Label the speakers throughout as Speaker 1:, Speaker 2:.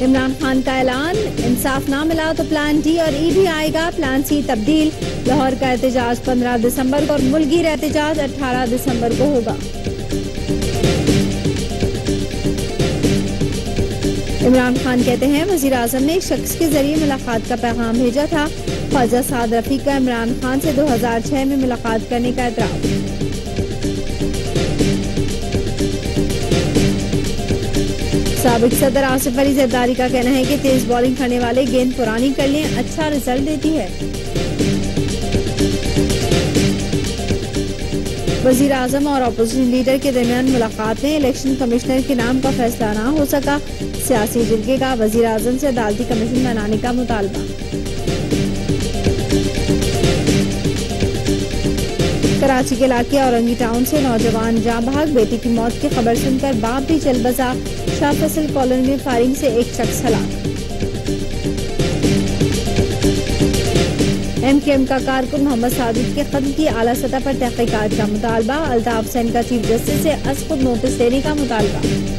Speaker 1: इमरान खान का ऐलान, इंसाफ ना मिला तो प्लान डी और ई भी आएगा, प्लान सी तब्दील। लाहौर का एहतजाज 15 दिसंबर को और मुल्कीर एहतजाज 18 दिसंबर को होगा। इमरान खान कहते हैं वजीर आजम ने एक शख्स के जरिए मुलाकात का पैगाम भेजा था। ख्वाजा साद रफीक का इमरान खान से 2006 में मुलाकात करने का एतराफ़। साबिक सदर आसिफ अली जरदारी का कहना है कि तेज बॉलिंग करने वाले गेंद पुरानी कर लें, अच्छा रिजल्ट देती है। वजीर आजम और अपोजिशन लीडर के दरमियान मुलाकात में इलेक्शन कमिश्नर के नाम का फैसला ना हो सका। सियासी जिरगे का वजीर आजम से अदालती कमीशन बनाने का मुतालबा। कराची के इलाके औरंगी टाउन से नौजवान जाँ भाग, बेटी की मौत की खबर सुनकर बाप भी चल बसा। शाह फैसल कॉलोनी में फायरिंग से एक शख्स हलाक। MKM का कारकुन मोहम्मद सादिक के कत्ल की आला सतह पर तहकीकात का मुतालबा। अल्ताफ हुसैन का चीफ जस्टिस से खुद नोटिस देने का मुतालबा।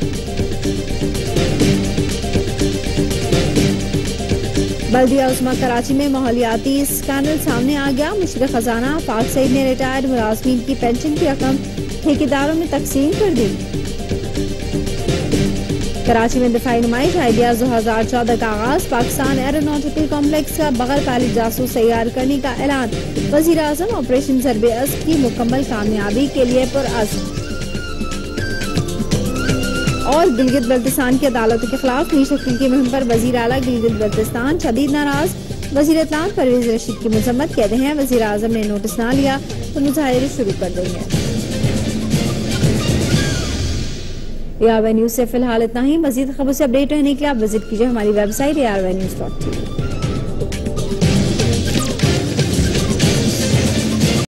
Speaker 1: बल्दिया उस्मा कराची में माहौलियाती स्कैंडल सामने आ गया। मुश्किल खजाना पाक सईद ने रिटायर्ड मुलाजमीन की पेंशन की रकम ठेकेदारों में तकसीम कर दी। कराची में दिफाई नुमाइश, आइडियाज 2014 का आगाज। पाकिस्तान एरोनॉटिकल कॉम्प्लेक्स का बगैर पायलट जासूस तैयार करने का ऐलान। वजीर आजम ऑपरेशन ज़र्बे अस्द की मुकम्मल कामयाबी के लिए पुरअज़्म। और गिलगित बल्तिस्तान की अदालतों के खिलाफ मीर शकील की मुहिम पर वजीर आला गिलगित बल्तिस्तान शदीद नाराज। वजीर इत्तलात परवेज रशीद की मजम्मत, कहते हैं वजीर आजम ने नोटिस ना लिया तो मुजाहिरे शुरू कर देंगे। ARY न्यूज़ से फिलहाल इतना ही। मजीद खबरों से अपडेट रहने के लिए आप विजिट कीजिए हमारी वेबसाइट arynews.tv।